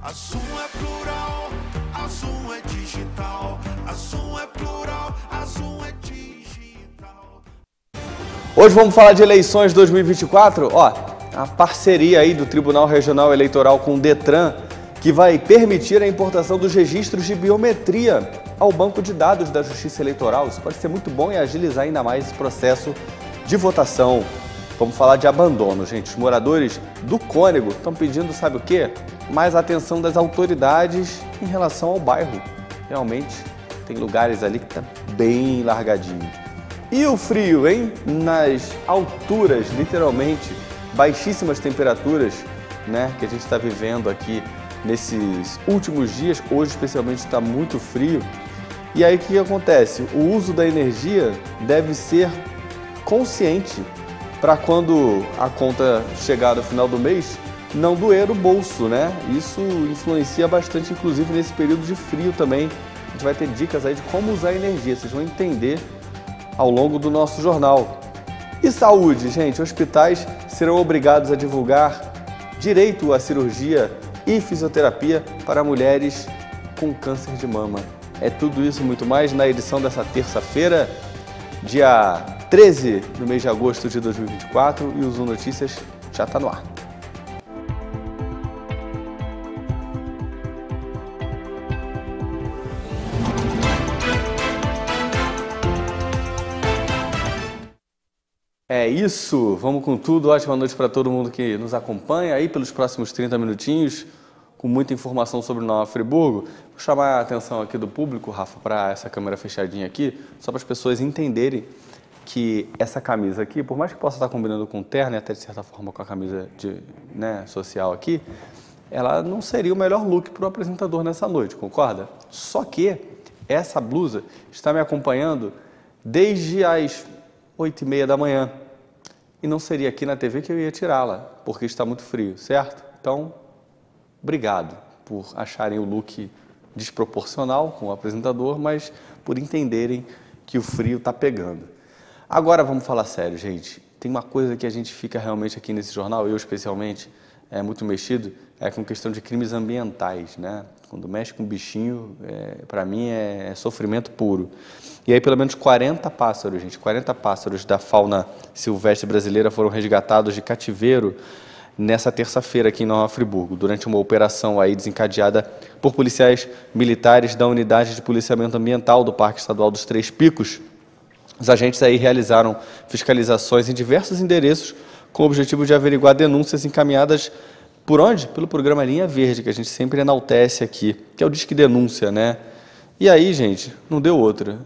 A Zoom é plural, a Zoom é digital. A Zoom é plural, a Zoom é digital. Hoje vamos falar de eleições 2024. Ó, a parceria aí do Tribunal Regional Eleitoral com o Detran, que vai permitir a importação dos registros de biometria ao banco de dados da Justiça Eleitoral. Isso pode ser muito bom e agilizar ainda mais esse processo de votação. Vamos falar de abandono, gente. Os moradores do Cônego estão pedindo, sabe o quê? Mais atenção das autoridades em relação ao bairro. Realmente, tem lugares ali que tá bem largadinho. E o frio, hein? Nas alturas, literalmente, baixíssimas temperaturas, né? Que a gente está vivendo aqui nesses últimos dias. Hoje, especialmente, está muito frio. E aí, o que acontece? O uso da energia deve ser consciente para quando a conta chegar no final do mês, não doer o bolso, né? Isso influencia bastante, inclusive, nesse período de frio também. A gente vai ter dicas aí de como usar a energia, vocês vão entender ao longo do nosso jornal. E saúde, gente, hospitais serão obrigados a divulgar direito à cirurgia e fisioterapia para mulheres com câncer de mama. É tudo isso e muito mais na edição dessa terça-feira, dia 13 do mês de agosto de 2024, e o Zoom Notícias já está no ar. É isso, vamos com tudo. Ótima noite para todo mundo que nos acompanha aí pelos próximos 30 minutinhos, com muita informação sobre Nova Friburgo. Vou chamar a atenção aqui do público, Rafa, para essa câmera fechadinha aqui, só para as pessoas entenderem que essa camisa aqui, por mais que possa estar combinando com o terno e até de certa forma com a camisa social aqui, ela não seria o melhor look para o apresentador nessa noite, concorda? Só que essa blusa está me acompanhando desde as 8h30 da manhã e não seria aqui na TV que eu ia tirá-la, porque está muito frio, certo? Então, obrigado por acharem o look desproporcional com o apresentador, mas por entenderem que o frio está pegando. Agora vamos falar sério, gente. Tem uma coisa que a gente fica realmente aqui nesse jornal, eu especialmente, muito mexido, é com questão de crimes ambientais, né? Quando mexe com bichinho, para mim é sofrimento puro. E aí pelo menos 40 pássaros, gente, 40 pássaros da fauna silvestre brasileira foram resgatados de cativeiro nessa terça-feira aqui em Nova Friburgo, durante uma operação aí desencadeada por policiais militares da Unidade de Policiamento Ambiental do Parque Estadual dos Três Picos. Os agentes aí realizaram fiscalizações em diversos endereços com o objetivo de averiguar denúncias encaminhadas por onde? Pelo programa Linha Verde, que a gente sempre enaltece aqui, que é o Disque Denúncia, né? E aí, gente, não deu outra.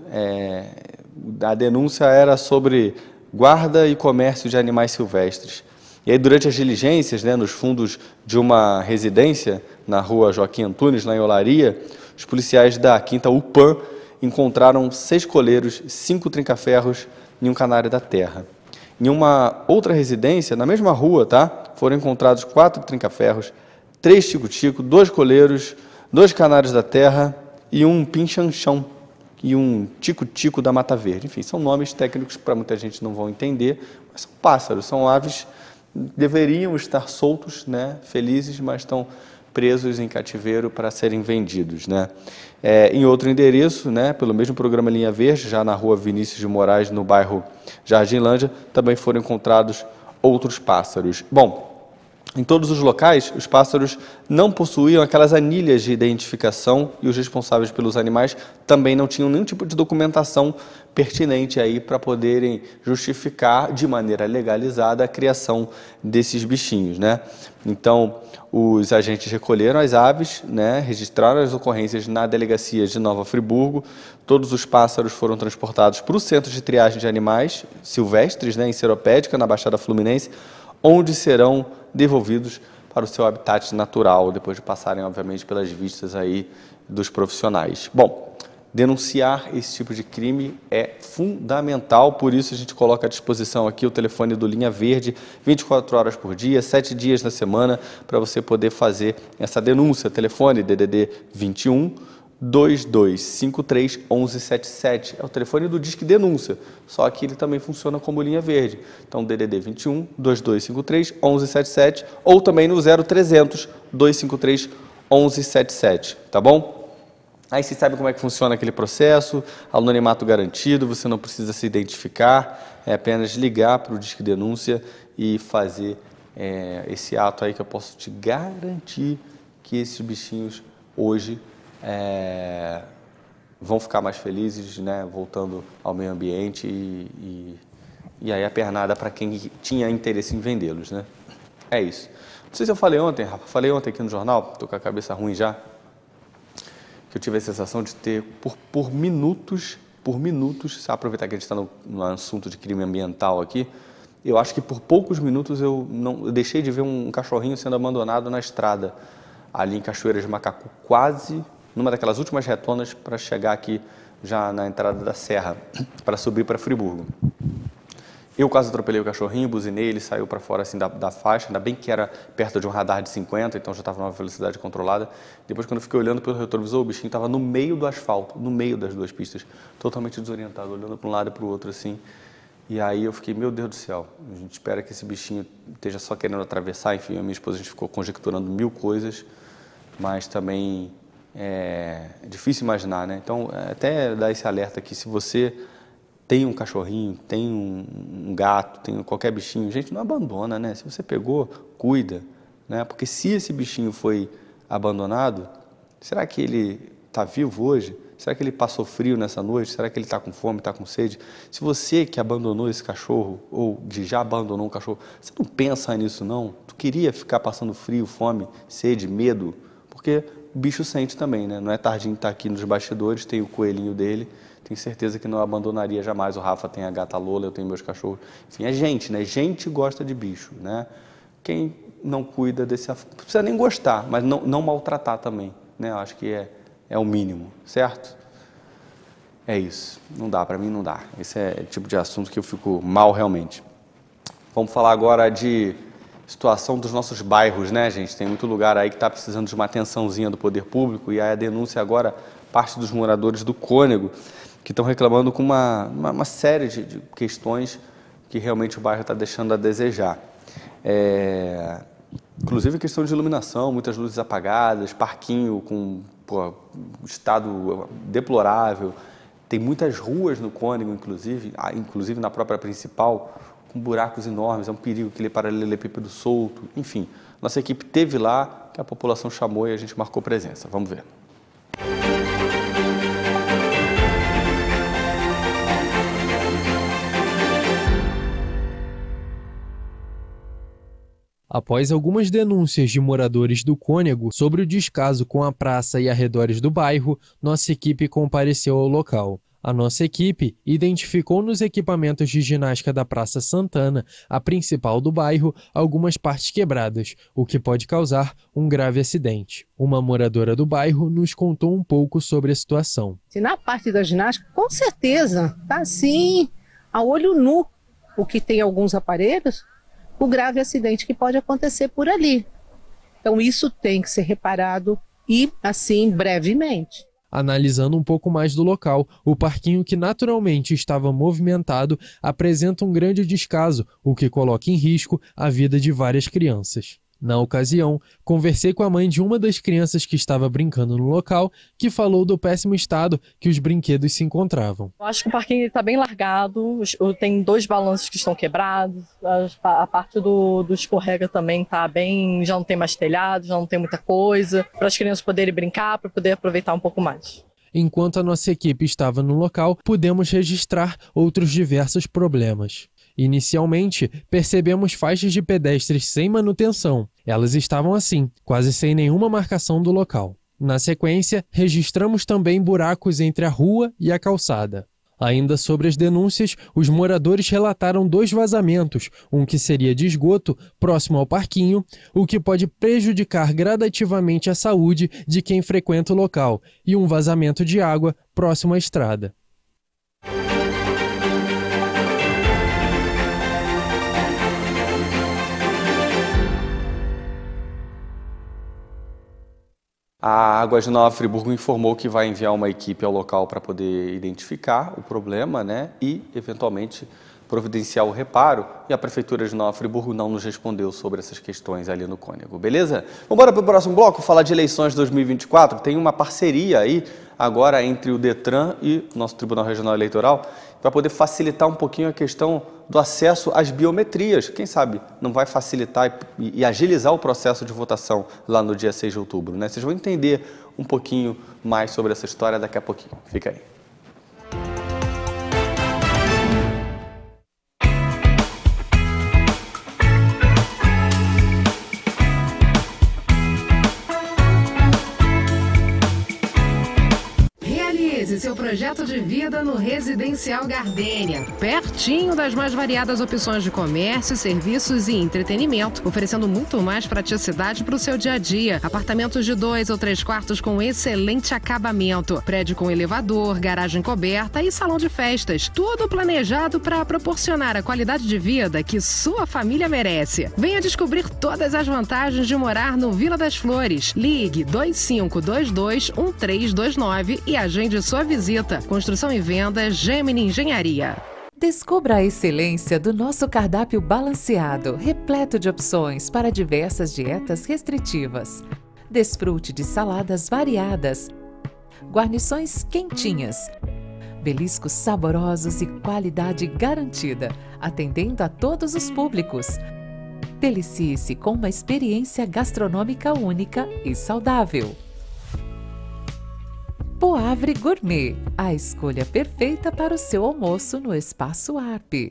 A denúncia era sobre guarda e comércio de animais silvestres. E aí, durante as diligências, né, nos fundos de uma residência na rua Joaquim Antunes, lá em Olaria, os policiais da 5ª UPAM encontraram 6 coleiros, 5 trinca-ferros e um canário da terra. Em uma outra residência, na mesma rua, foram encontrados 4 trinca-ferros, 3 tico-tico, 2 coleiros, 2 canários da terra e um pinchanchão e um tico-tico da Mata Verde. Enfim, são nomes técnicos que para muita gente não vão entender, mas são pássaros, são aves, deveriam estar soltos, né, felizes, mas estão presos em cativeiro para serem vendidos, né? Em outro endereço, né, pelo mesmo programa Linha Verde, já na rua Vinícius de Moraes, no bairro Jardinlândia, também foram encontrados outros pássaros. Bom, em todos os locais, os pássaros não possuíam aquelas anilhas de identificação e os responsáveis pelos animais também não tinham nenhum tipo de documentação pertinente aí para poderem justificar de maneira legalizada a criação desses bichinhos, né? Então, os agentes recolheram as aves, né, registraram as ocorrências na delegacia de Nova Friburgo. Todos os pássaros foram transportados para o Centro de Triagem de Animais Silvestres, né, em Seropédica, na Baixada Fluminense, onde serão devolvidos para o seu habitat natural, depois de passarem, obviamente, pelas vistas aí dos profissionais. Bom, denunciar esse tipo de crime é fundamental, por isso a gente coloca à disposição aqui o telefone do Linha Verde, 24 horas por dia, 7 dias na semana, para você poder fazer essa denúncia. Telefone DDD 21 2253 1177, é o telefone do Disque Denúncia, só que ele também funciona como Linha Verde. Então, DDD 21 2253 1177 ou também no 0300 253 1177, tá bom? Aí você sabe como é que funciona aquele processo, anonimato garantido, você não precisa se identificar, é apenas ligar para o Disque Denúncia e fazer esse ato aí que eu posso te garantir que esses bichinhos hoje vão ficar mais felizes, né, voltando ao meio ambiente e aí a pernada para quem tinha interesse em vendê-los, né? É isso. Não sei se eu falei ontem, Rafa, falei ontem aqui no jornal, estou com a cabeça ruim já, que eu tive a sensação de ter, por minutos, se aproveitar que a gente está no assunto de crime ambiental aqui, eu acho que por poucos minutos eu deixei de ver um cachorrinho sendo abandonado na estrada, ali em Cachoeira de Macacu, quase numa daquelas últimas retonas para chegar aqui já na entrada da serra, para subir para Friburgo. Eu quase atropelei o cachorrinho, buzinei, ele saiu para fora assim da faixa, ainda bem que era perto de um radar de 50, então já estava numa velocidade controlada. Depois, quando eu fiquei olhando pelo retrovisor, o bichinho estava no meio do asfalto, no meio das duas pistas, totalmente desorientado, olhando para um lado e para o outro assim. E aí eu fiquei, meu Deus do céu, a gente espera que esse bichinho esteja só querendo atravessar, enfim, a minha esposa, a gente ficou conjecturando mil coisas, mas também é difícil imaginar, né? Então, até dar esse alerta aqui, se você tem um cachorrinho, tem um gato, tem qualquer bichinho, gente, não abandona, né? Se você pegou, cuida, né? Porque se esse bichinho foi abandonado, será que ele está vivo hoje? Será que ele passou frio nessa noite? Será que ele está com fome, está com sede? Se você que abandonou esse cachorro, ou já abandonou um cachorro, você não pensa nisso, não? Tu queria ficar passando frio, fome, sede, medo? Porque o bicho sente também, né? Não é Tardinho que está aqui nos bastidores, tem o coelhinho dele, tenho certeza que não abandonaria jamais. O Rafa tem a gata Lola, eu tenho meus cachorros. Enfim, é gente, né? Gente gosta de bicho, né? Quem não cuida desse... Não precisa nem gostar, mas não maltratar também, né? Eu acho que é o mínimo, certo? É isso. Não dá, para mim não dá. Esse é o tipo de assunto que eu fico mal realmente. Vamos falar agora de situação dos nossos bairros, né, gente? Tem muito lugar aí que está precisando de uma atençãozinha do poder público e aí a denúncia agora parte dos moradores do Cônego que estão reclamando com uma série de questões que realmente o bairro está deixando a desejar. Inclusive questão de iluminação, muitas luzes apagadas, parquinho com estado deplorável. Tem muitas ruas no Cônego, inclusive na própria principal, com buracos enormes, é um perigo aquele paralelepípedo solto, enfim. Nossa equipe esteve lá, que a população chamou e a gente marcou presença. Vamos ver. Após algumas denúncias de moradores do Cônego sobre o descaso com a praça e arredores do bairro, nossa equipe compareceu ao local. A nossa equipe identificou nos equipamentos de ginástica da Praça Santana, a principal do bairro, algumas partes quebradas, o que pode causar um grave acidente. Uma moradora do bairro nos contou um pouco sobre a situação. Na parte da ginástica, com certeza, tá assim, a olho nu, porque tem alguns aparelhos, o grave acidente que pode acontecer por ali. Então isso tem que ser reparado e assim brevemente. Analisando um pouco mais do local, o parquinho que naturalmente estava movimentado apresenta um grande descaso, o que coloca em risco a vida de várias crianças. Na ocasião, conversei com a mãe de uma das crianças que estava brincando no local, que falou do péssimo estado que os brinquedos se encontravam. Eu acho que o parquinho está bem largado, tem 2 balanços que estão quebrados, a parte do escorrega também está bem, já não tem mais telhado, já não tem muita coisa, para as crianças poderem brincar, para poder aproveitar um pouco mais. Enquanto a nossa equipe estava no local, pudemos registrar outros diversos problemas. Inicialmente, percebemos faixas de pedestres sem manutenção. Elas estavam assim, quase sem nenhuma marcação do local. Na sequência, registramos também buracos entre a rua e a calçada. Ainda sobre as denúncias, os moradores relataram 2 vazamentos, um que seria de esgoto, próximo ao parquinho, o que pode prejudicar gradativamente a saúde de quem frequenta o local, e um vazamento de água próximo à estrada. A Águas de Nova Friburgo informou que vai enviar uma equipe ao local para poder identificar o problema, né, e, eventualmente, providenciar o reparo e a Prefeitura de Nova Friburgo não nos respondeu sobre essas questões ali no Cônego, beleza? Vamos embora para o próximo bloco, falar de eleições 2024. Tem uma parceria aí agora entre o Detran e o nosso Tribunal Regional Eleitoral para poder facilitar um pouquinho a questão do acesso às biometrias. Quem sabe não vai facilitar e agilizar o processo de votação lá no dia 6 de outubro, né? Vocês vão entender um pouquinho mais sobre essa história daqui a pouquinho. Fica aí. Seu projeto de vida no Residencial Gardênia, pertinho das mais variadas opções de comércio, serviços e entretenimento, oferecendo muito mais praticidade para o seu dia a dia. Apartamentos de 2 ou 3 quartos com excelente acabamento, prédio com elevador, garagem coberta e salão de festas, tudo planejado para proporcionar a qualidade de vida que sua família merece. Venha descobrir todas as vantagens de morar no Vila das Flores. Ligue 2522-1329 e agende sua visita. Construção e venda Gemini Engenharia. Descubra a excelência do nosso cardápio balanceado, repleto de opções para diversas dietas restritivas. Desfrute de saladas variadas, guarnições quentinhas, beliscos saborosos e qualidade garantida, atendendo a todos os públicos. Delicie-se com uma experiência gastronômica única e saudável. Poavre Gourmet, a escolha perfeita para o seu almoço no Espaço ARP.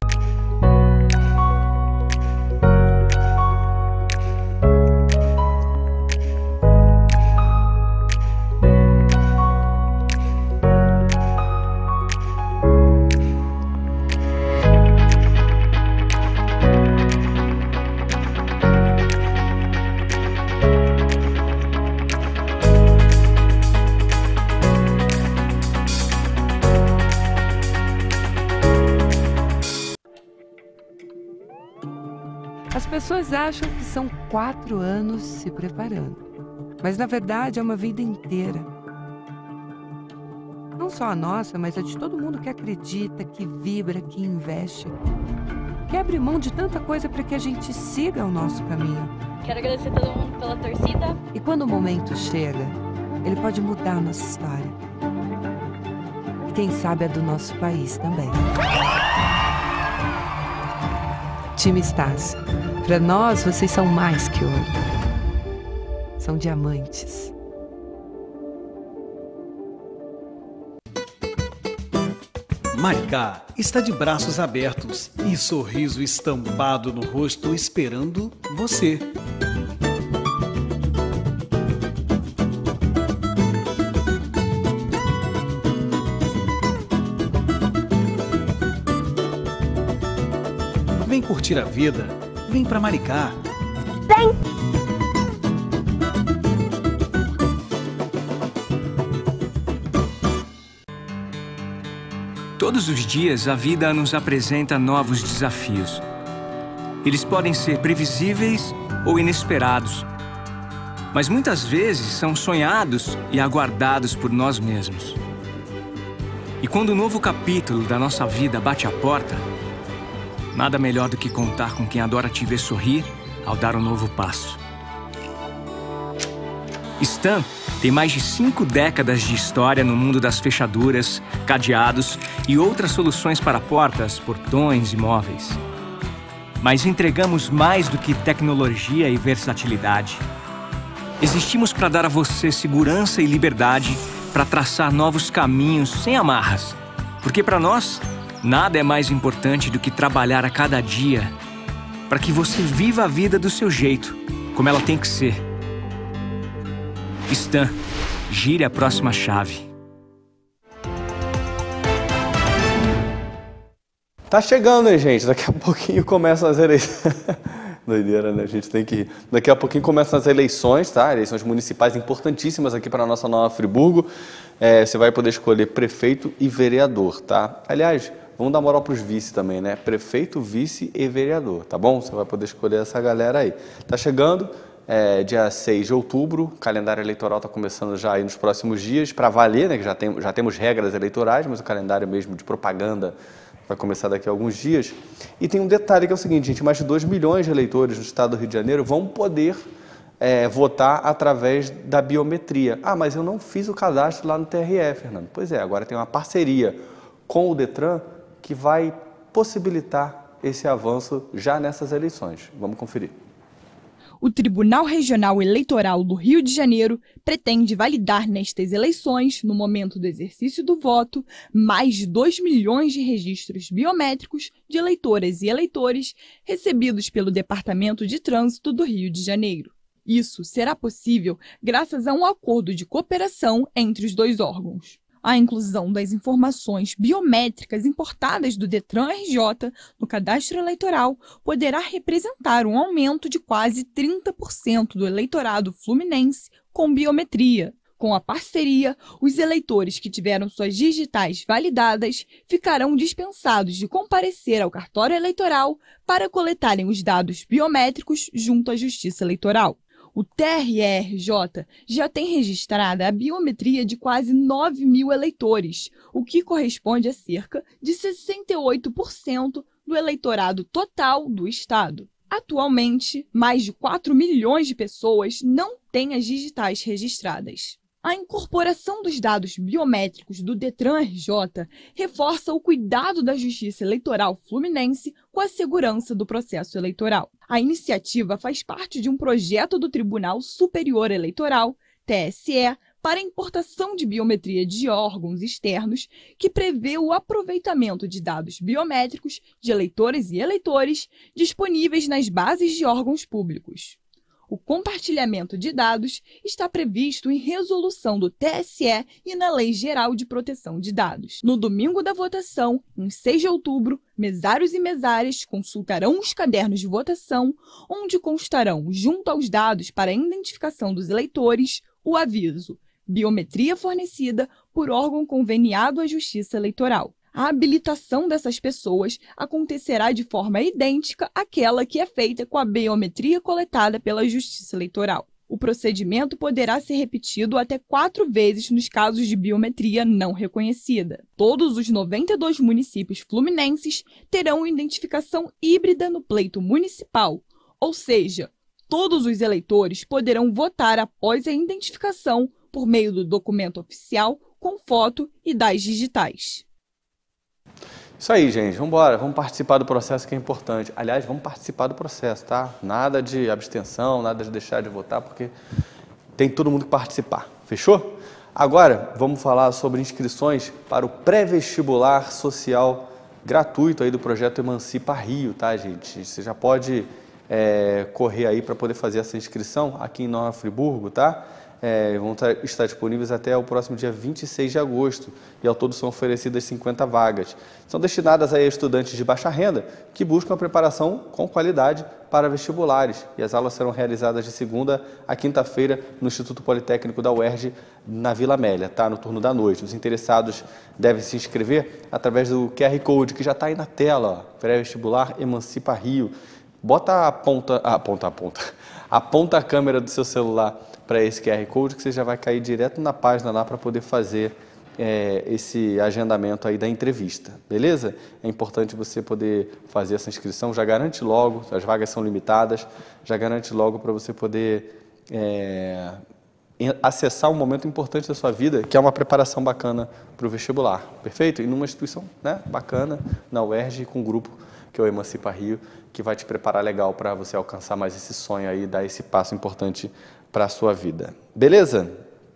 As pessoas acham que são 4 anos se preparando, mas na verdade é uma vida inteira. Não só a nossa, mas a de todo mundo que acredita, que vibra, que investe, que abre mão de tanta coisa para que a gente siga o nosso caminho. Quero agradecer a todo mundo pela torcida. E quando o momento chega, ele pode mudar a nossa história. E quem sabe a do nosso país também. Time Estácio. Para nós, vocês são mais que ouro. São diamantes. Maricá está de braços abertos e sorriso estampado no rosto esperando você. Vem curtir a vida, vem pra Maricá. Vem! Todos os dias a vida nos apresenta novos desafios. Eles podem ser previsíveis ou inesperados, mas muitas vezes são sonhados e aguardados por nós mesmos. E quando o novo capítulo da nossa vida bate à porta, nada melhor do que contar com quem adora te ver sorrir ao dar um novo passo. Stan tem mais de 5 décadas de história no mundo das fechaduras, cadeados e outras soluções para portas, portões e móveis. Mas entregamos mais do que tecnologia e versatilidade. Existimos para dar a você segurança e liberdade para traçar novos caminhos sem amarras. Porque para nós, nada é mais importante do que trabalhar a cada dia para que você viva a vida do seu jeito, como ela tem que ser. Stan, gire a próxima chave. Tá chegando, hein, gente? Daqui a pouquinho começam as eleições. Doideira, né? A gente tem que ir. Daqui a pouquinho começam as eleições, tá? Eleições municipais importantíssimas aqui para a nossa Nova Friburgo. Você vai poder escolher prefeito e vereador, tá? Aliás, vamos dar moral para os vice também, né? Prefeito, vice e vereador, tá bom? Você vai poder escolher essa galera aí. Tá chegando. Dia 6 de outubro, o calendário eleitoral está começando já aí nos próximos dias, para valer, né, que já temos regras eleitorais, mas o calendário mesmo de propaganda vai começar daqui a alguns dias. E tem um detalhe que é o seguinte, gente, mais de 2 milhões de eleitores no estado do Rio de Janeiro vão poder votar através da biometria. Ah, mas eu não fiz o cadastro lá no TRE, Fernando. Pois é, agora tem uma parceria com o Detran que vai possibilitar esse avanço já nessas eleições. Vamos conferir. O Tribunal Regional Eleitoral do Rio de Janeiro pretende validar nestas eleições, no momento do exercício do voto, mais de 2 milhões de registros biométricos de eleitoras e eleitores recebidos pelo Departamento de Trânsito do Rio de Janeiro. Isso será possível graças a um acordo de cooperação entre os dois órgãos. A inclusão das informações biométricas importadas do Detran-RJ no cadastro eleitoral poderá representar um aumento de quase 30% do eleitorado fluminense com biometria. Com a parceria, os eleitores que tiveram suas digitais validadas ficarão dispensados de comparecer ao cartório eleitoral para coletarem os dados biométricos junto à Justiça Eleitoral. O TRE-RJ já tem registrada a biometria de quase 9 mil eleitores, o que corresponde a cerca de 68% do eleitorado total do estado. Atualmente, mais de 4 milhões de pessoas não têm as digitais registradas. A incorporação dos dados biométricos do Detran-RJ reforça o cuidado da Justiça Eleitoral Fluminense com a segurança do processo eleitoral. A iniciativa faz parte de um projeto do Tribunal Superior Eleitoral, TSE, para a importação de biometria de órgãos externos, que prevê o aproveitamento de dados biométricos de eleitores e eleitores disponíveis nas bases de órgãos públicos. O compartilhamento de dados está previsto em resolução do TSE e na Lei Geral de Proteção de Dados. No domingo da votação, em 6 de outubro, mesários e mesárias consultarão os cadernos de votação, onde constarão, junto aos dados para a identificação dos eleitores, o aviso: biometria fornecida por órgão conveniado à Justiça Eleitoral. A habilitação dessas pessoas acontecerá de forma idêntica àquela que é feita com a biometria coletada pela Justiça Eleitoral. O procedimento poderá ser repetido até 4 vezes nos casos de biometria não reconhecida. Todos os 92 municípios fluminenses terão identificação híbrida no pleito municipal, ou seja, todos os eleitores poderão votar após a identificação por meio do documento oficial com foto e das digitais. Isso aí, gente. Vamos embora. Vamos participar do processo, que é importante. Aliás, vamos participar do processo, tá? Nada de abstenção, nada de deixar de votar, porque tem todo mundo que participar. Fechou? Agora, vamos falar sobre inscrições para o pré-vestibular social gratuito aí do projeto Emancipa Rio, tá, gente? Você já pode correr aí para poder fazer essa inscrição aqui em Nova Friburgo, tá? Vão estar disponíveis até o próximo dia 26 de agosto e ao todo são oferecidas 50 vagas. São destinadas a estudantes de baixa renda que buscam a preparação com qualidade para vestibulares e as aulas serão realizadas de segunda a quinta-feira no Instituto Politécnico da UERJ, na Vila Amélia, tá? No turno da noite. Os interessados devem se inscrever através do QR Code que já está aí na tela, pré-vestibular Emancipa Rio. Bota aponta a câmera do seu celular para esse QR Code que você já vai cair direto na página lá para poder fazer esse agendamento aí da entrevista, beleza? É importante você poder fazer essa inscrição, já garante logo, as vagas são limitadas, já garante logo para você poder acessar um momento importante da sua vida, que é uma preparação bacana para o vestibular, perfeito? E numa instituição, né, bacana, na UERJ, com um grupo que é o Emancipa Rio, que vai te preparar legal para você alcançar mais esse sonho aí, dar esse passo importante para a sua vida. Beleza?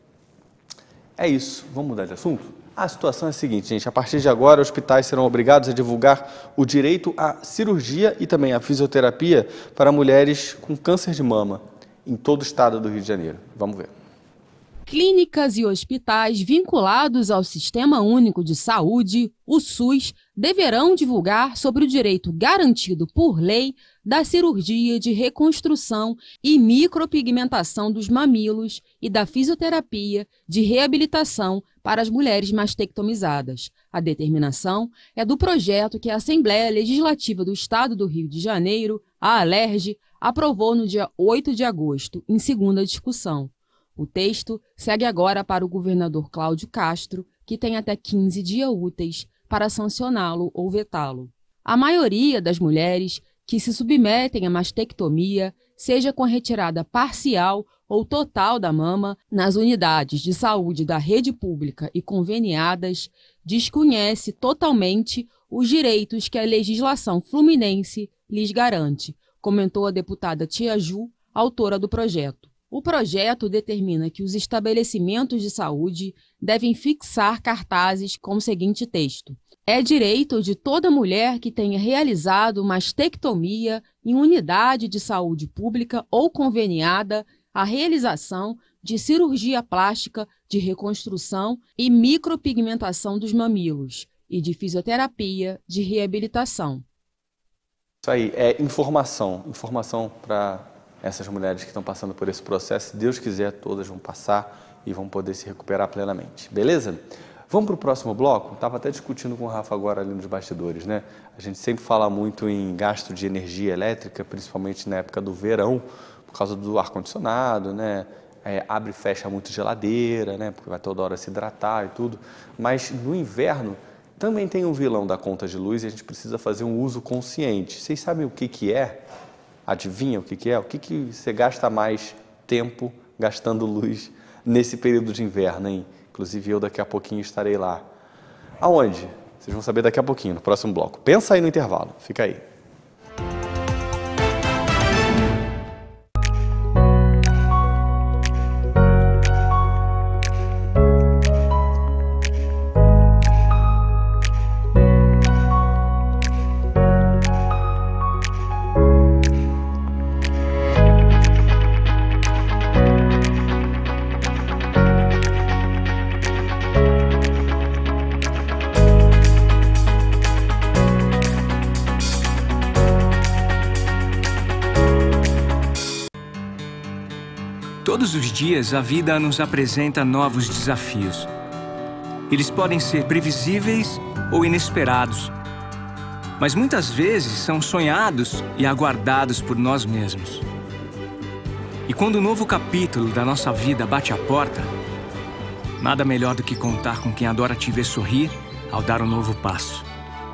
É isso. Vamos mudar de assunto? A situação é a seguinte, gente. A partir de agora, hospitais serão obrigados a divulgar o direito à cirurgia e também à fisioterapia para mulheres com câncer de mama em todo o estado do Rio de Janeiro. Vamos ver. Clínicas e hospitais vinculados ao Sistema Único de Saúde, o SUS, deverão divulgar sobre o direito garantido por lei da cirurgia de reconstrução e micropigmentação dos mamilos e da fisioterapia de reabilitação para as mulheres mastectomizadas. A determinação é do projeto que a Assembleia Legislativa do Estado do Rio de Janeiro, a ALERJ, aprovou no dia 8 de agosto, em segunda discussão. O texto segue agora para o governador Cláudio Castro, que tem até 15 dias úteis para sancioná-lo ou vetá-lo. A maioria das mulheres que se submetem à mastectomia, seja com retirada parcial ou total da mama, nas unidades de saúde da rede pública e conveniadas, desconhece totalmente os direitos que a legislação fluminense lhes garante, comentou a deputada Tia Ju, autora do projeto. O projeto determina que os estabelecimentos de saúde devem fixar cartazes com o seguinte texto: é direito de toda mulher que tenha realizado mastectomia em unidade de saúde pública ou conveniada a realização de cirurgia plástica de reconstrução e micropigmentação dos mamilos e de fisioterapia de reabilitação. Isso aí, é informação para essas mulheres que estão passando por esse processo. Se Deus quiser, todas vão passar e vão poder se recuperar plenamente. Beleza? Vamos para o próximo bloco? Estava até discutindo com o Rafa agora ali nos bastidores, né? A gente sempre fala muito em gasto de energia elétrica, principalmente na época do verão, por causa do ar-condicionado, né? Abre e fecha muito geladeira, né? Porque vai toda hora se hidratar e tudo. Mas no inverno também tem um vilão da conta de luz e a gente precisa fazer um uso consciente. Vocês sabem o que é? Adivinha o que é? O que você gasta mais tempo gastando luz nesse período de inverno, hein? Inclusive eu daqui a pouquinho estarei lá. Aonde? Vocês vão saber daqui a pouquinho, no próximo bloco. Pensa aí no intervalo, fica aí. Todos os dias, a vida nos apresenta novos desafios. Eles podem ser previsíveis ou inesperados, mas muitas vezes são sonhados e aguardados por nós mesmos. E quando o novo capítulo da nossa vida bate à porta, nada melhor do que contar com quem adora te ver sorrir ao dar um novo passo.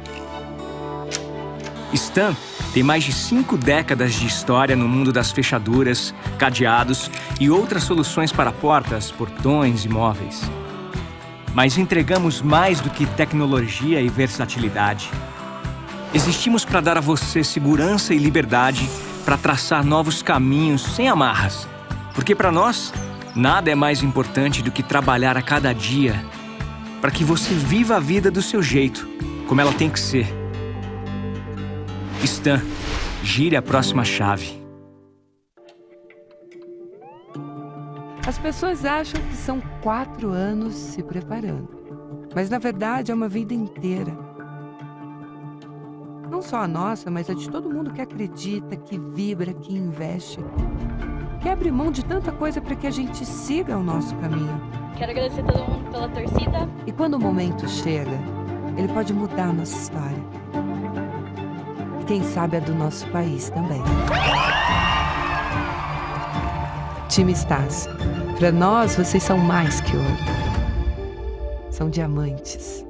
Stan tem mais de 5 décadas de história no mundo das fechaduras, cadeados e outras soluções para portas, portões e móveis. Mas entregamos mais do que tecnologia e versatilidade. Existimos para dar a você segurança e liberdade para traçar novos caminhos sem amarras. Porque para nós, nada é mais importante do que trabalhar a cada dia para que você viva a vida do seu jeito, como ela tem que ser. Stan, gire a próxima chave. As pessoas acham que são 4 anos se preparando, mas na verdade é uma vida inteira. Não só a nossa, mas a de todo mundo que acredita, que vibra, que investe, que abre mão de tanta coisa para que a gente siga o nosso caminho. Quero agradecer todo mundo pela torcida. E quando o momento chega, ele pode mudar a nossa história. Quem sabe a do nosso país também. Time Estácio. Para nós, vocês são mais que ouro. São diamantes.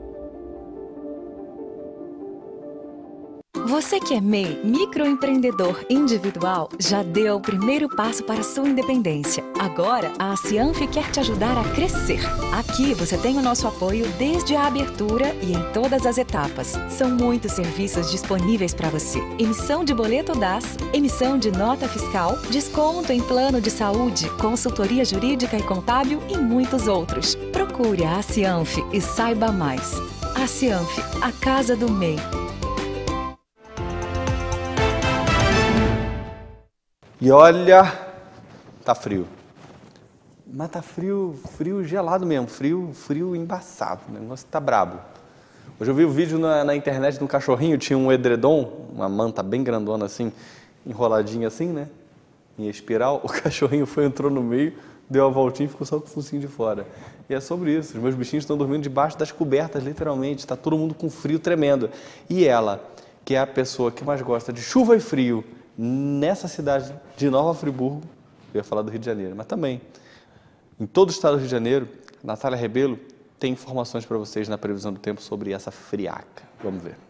Você que é MEI, microempreendedor individual, já deu o primeiro passo para a sua independência. Agora, a Cianf quer te ajudar a crescer. Aqui você tem o nosso apoio desde a abertura e em todas as etapas. São muitos serviços disponíveis para você. Emissão de boleto DAS, emissão de nota fiscal, desconto em plano de saúde, consultoria jurídica e contábil e muitos outros. Procure a Cianf e saiba mais. A Cianf, a casa do MEI. E olha, tá frio. Mas tá frio gelado mesmo, frio embaçado, o negócio tá brabo. Hoje eu vi um vídeo na internet de um cachorrinho, tinha um edredom, uma manta bem grandona assim, enroladinha assim, né? Em espiral, o cachorrinho entrou no meio, deu a voltinha e ficou só com o focinho de fora. E é sobre isso, os meus bichinhos estão dormindo debaixo das cobertas, literalmente, tá todo mundo com frio tremendo. E ela, que é a pessoa que mais gosta de chuva e frio, nessa cidade de Nova Friburgo, eu ia falar do Rio de Janeiro, mas também, em todo o estado do Rio de Janeiro, Natália Rebelo tem informações para vocês na previsão do tempo sobre essa friaca. Vamos ver.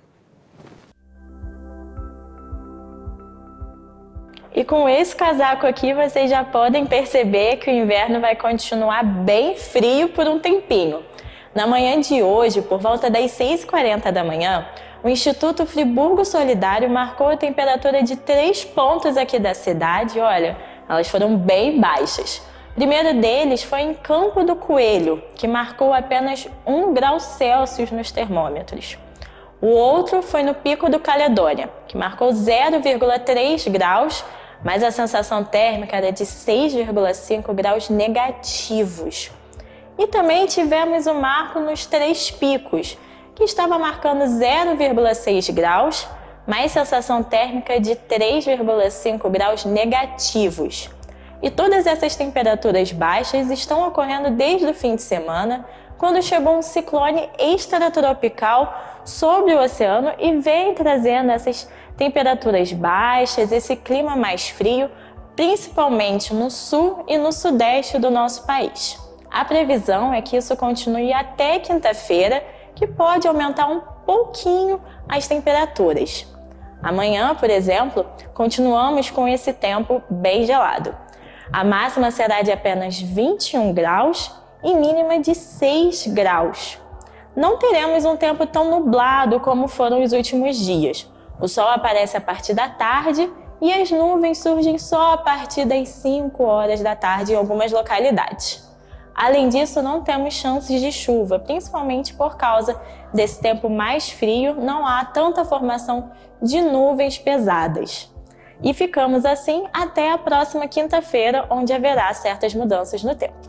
E com esse casaco aqui, vocês já podem perceber que o inverno vai continuar bem frio por um tempinho. Na manhã de hoje, por volta das 6h40 da manhã, o Instituto Friburgo Solidário marcou a temperatura de 3 pontos aqui da cidade. Olha, elas foram bem baixas. O primeiro deles foi em Campo do Coelho, que marcou apenas 1 grau Celsius nos termômetros. O outro foi no Pico do Caledônia, que marcou 0,3 graus, mas a sensação térmica era de 6,5 graus negativos. E também tivemos o marco nos Três Picos, que estava marcando 0,6 graus, mais sensação térmica de 3,5 graus negativos. E todas essas temperaturas baixas estão ocorrendo desde o fim de semana, quando chegou um ciclone extratropical sobre o oceano e vem trazendo essas temperaturas baixas, esse clima mais frio, principalmente no sul e no sudeste do nosso país. A previsão é que isso continue até quinta-feira, que pode aumentar um pouquinho as temperaturas. Amanhã, por exemplo, continuamos com esse tempo bem gelado. A máxima será de apenas 21 graus e mínima de 6 graus. Não teremos um tempo tão nublado como foram os últimos dias. O sol aparece a partir da tarde e as nuvens surgem só a partir das 5 horas da tarde em algumas localidades. Além disso, não temos chances de chuva, principalmente por causa desse tempo mais frio, não há tanta formação de nuvens pesadas. E ficamos assim até a próxima quinta-feira, onde haverá certas mudanças no tempo.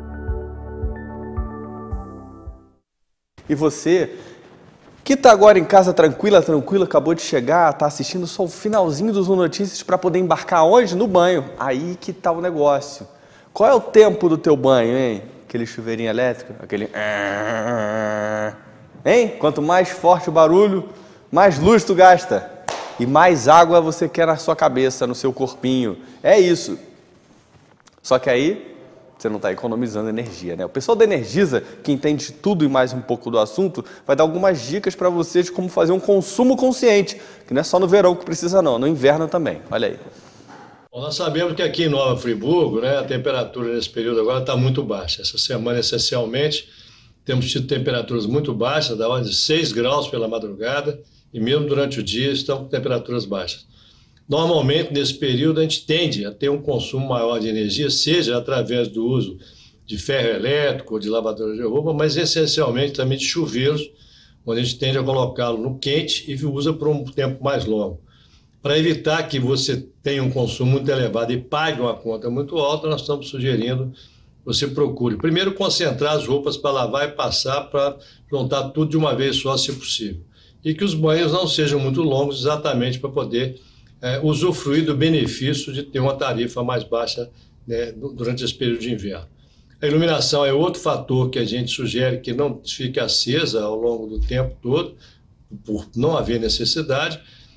E você, que está agora em casa tranquila, acabou de chegar, está assistindo só o finalzinho do Zoom Notícias para poder embarcar onde? No banho. Aí que tá o negócio. Qual é o tempo do teu banho, hein? Aquele chuveirinho elétrico, aquele... Hein? Quanto mais forte o barulho, mais luz tu gasta. E mais água você quer na sua cabeça, no seu corpinho. É isso. Só que aí você não está economizando energia, né? O pessoal da Energisa, que entende tudo e mais um pouco do assunto, vai dar algumas dicas para você de como fazer um consumo consciente, que não é só no verão que precisa não, no inverno também. Olha aí. Bom, nós sabemos que aqui em Nova Friburgo, né, a temperatura nesse período agora está muito baixa. Essa semana, essencialmente, temos tido temperaturas muito baixas, da ordem de 6 graus pela madrugada, e mesmo durante o dia estão com temperaturas baixas. Normalmente, nesse período, a gente tende a ter um consumo maior de energia, seja através do uso de ferro elétrico ou de lavadora de roupa, mas essencialmente também de chuveiros, onde a gente tende a colocá-lo no quente e usa por um tempo mais longo. Para evitar que você tenha um consumo muito elevado e pague uma conta muito alta, nós estamos sugerindo você procure primeiro concentrar as roupas para lavar e passar para juntar tudo de uma vez só, se possível. E que os banhos não sejam muito longos, exatamente para poder usufruir do benefício de ter uma tarifa mais baixa, né, durante esse período de inverno. A iluminação é outro fator que a gente sugere que não fique acesa ao longo do tempo todo, por não haver necessidade,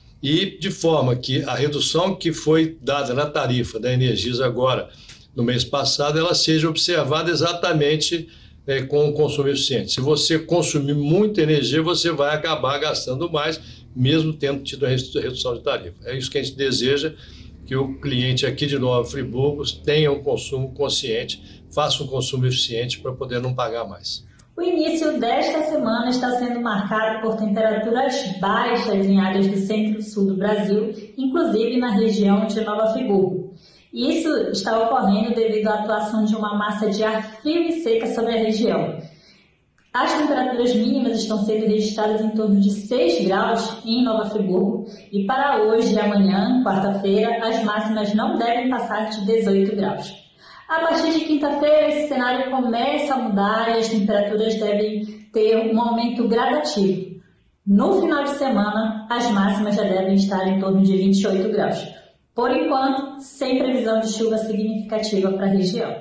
e de forma que a redução que foi dada na tarifa da Energisa agora, no mês passado, ela seja observada exatamente com o consumo eficiente. Se você consumir muita energia, você vai acabar gastando mais, mesmo tendo tido a redução de tarifa. É isso que a gente deseja, que o cliente aqui de Nova Friburgo tenha um consumo consciente, faça um consumo eficiente para poder não pagar mais. O início desta semana está sendo marcado por temperaturas baixas em áreas do centro e sul do Brasil, inclusive na região de Nova Friburgo. Isso está ocorrendo devido à atuação de uma massa de ar frio e seca sobre a região. As temperaturas mínimas estão sendo registradas em torno de 6 graus em Nova Friburgo e para hoje e amanhã, quarta-feira, as máximas não devem passar de 18 graus. A partir de quinta-feira, esse cenário começa a mudar e as temperaturas devem ter um aumento gradativo. No final de semana, as máximas já devem estar em torno de 28 graus. Por enquanto, sem previsão de chuva significativa para a região.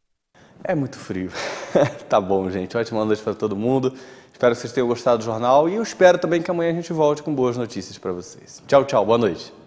É muito frio. Tá bom, gente. Ótima noite para todo mundo. Espero que vocês tenham gostado do jornal e eu espero também que amanhã a gente volte com boas notícias para vocês. Tchau, tchau. Boa noite.